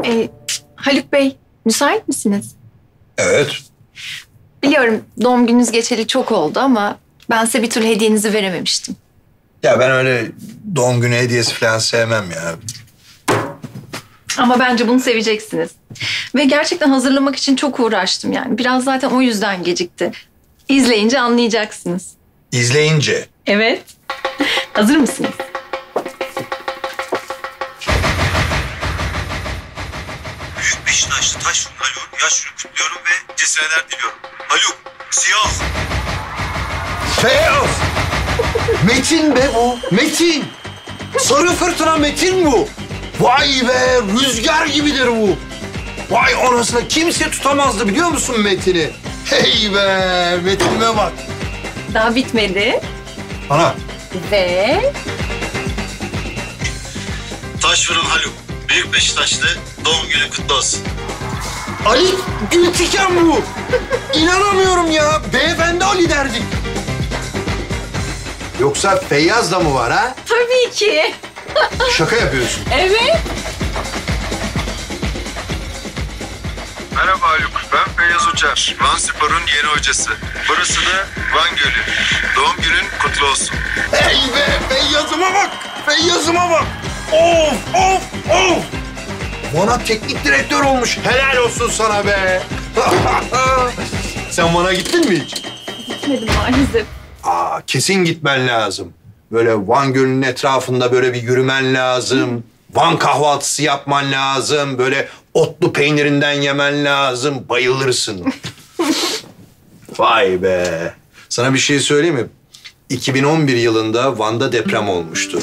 Haluk Bey, müsait misiniz? Evet. Biliyorum doğum gününüz geçeli çok oldu ama ben size bir türlü hediyenizi verememiştim. Ya ben öyle doğum günü hediyesi falan sevmem ya. Ama bence bunu seveceksiniz. Ve gerçekten hazırlamak için çok uğraştım yani. Biraz zaten o yüzden gecikti. İzleyince anlayacaksınız. İzleyince. Evet. Hazır mısınız? Büyük Beşiktaşlı Taşfın Haluk'un yaş günü kutluyorum ve cesaretler diliyorum. Haluk, siyah. Feyyaz! Metin be bu, Metin! Sarı fırtına Metin bu! Vay be, rüzgar gibidir bu! Vay anasını kimse tutamazdı biliyor musun Metin'i? Hey be, Metin'ime bak! Daha bitmedi. Ana! Ve... Taşfırın Haluk, Büyük Beşiktaşlı doğum günü kutlu olsun. Ali Gültiken bu! İnanamıyorum ya, beyefendi Ali derdik. Yoksa Feyyaz da mı var ha? Tabii ki. Şaka yapıyorsun. Evet. Merhaba Haluk, ben Feyyaz Uçar. Van Spor'un yeni hocası. Burası da Van Gölü. Doğum günün kutlu olsun. Hey be, Feyyaz'ıma bak! Feyyaz'ıma bak! Of, of, of! Van'a teknik direktör olmuş. Helal olsun sana be! Sen Van'a gittin mi hiç? Gitmedim maalesef. Kesin gitmen lazım. Böyle Van Gölü'nün etrafında böyle bir yürümen lazım. Van kahvaltısı yapman lazım. Böyle otlu peynirinden yemen lazım. Bayılırsın. Vay be. Sana bir şey söyleyeyim mi? 2011 yılında Van'da deprem olmuştu.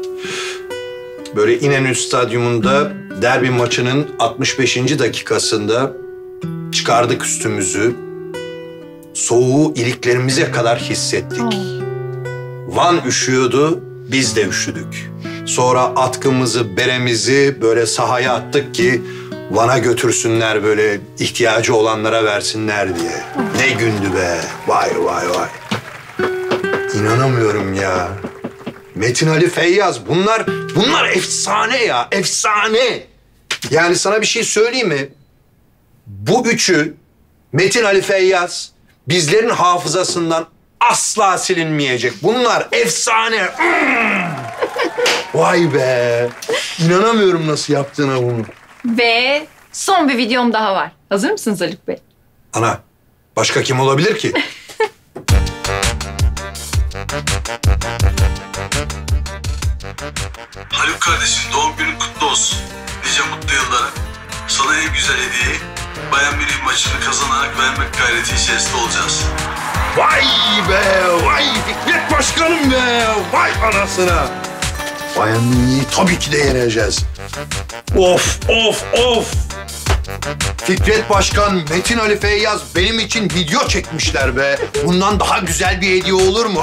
Böyle İnönü Stadyumunda derbi maçının 65. dakikasında çıkardık üstümüzü. Soğuğu iliklerimize kadar hissettik. Van üşüyordu, biz de üşüdük. Sonra atkımızı, beremizi böyle sahaya attık ki Van'a götürsünler böyle ihtiyacı olanlara versinler diye. Ne gündü be. Vay vay vay. İnanamıyorum ya. Metin Ali Feyyaz bunlar efsane ya, efsane. Yani sana bir şey söyleyeyim mi? Bu üçü Metin Ali Feyyaz bizlerin hafızasından asla silinmeyecek. Bunlar efsane. Vay be. İnanamıyorum nasıl yaptığına bunu. Ve son bir videom daha var. Hazır mısınız Haluk Bey? Ana, başka kim olabilir ki? Haluk kardeşim doğum günün kutlu olsun. Nice mutlu yıllara. Sana en güzel hediyeyi Bayern Münih maçını kazanarak vermek gayreti içerisinde olacağız. Vay be, vay Fikret Başkanım be, vay anasına. Bayern Münih'i tabii ki de yeneceğiz. Of, of, of. Fikret Başkan, Metin Ali Feyyaz benim için video çekmişler be. Bundan daha güzel bir hediye olur mu?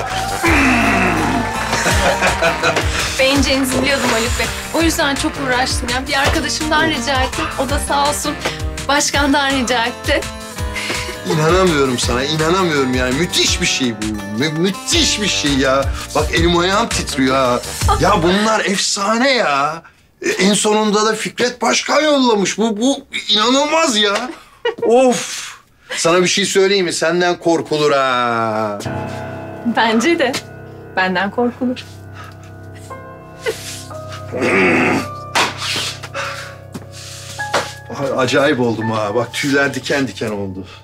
Beğeneceğinizi biliyordum Haluk Bey. O yüzden çok uğraştım. Yani bir arkadaşımdan rica ettim. O da sağ olsun başkandan rica etti. İnanamıyorum sana, inanamıyorum yani. Müthiş bir şey bu. Müthiş bir şey ya. Bak elim ayağım titriyor ha. Ya bunlar efsane ya. En sonunda da Fikret Başkan yollamış. Bu inanılmaz ya. Of. Sana bir şey söyleyeyim mi? Senden korkulur ha. Bence de. Benden korkulur. Acayip oldum ha. Bak tüyler diken diken oldu.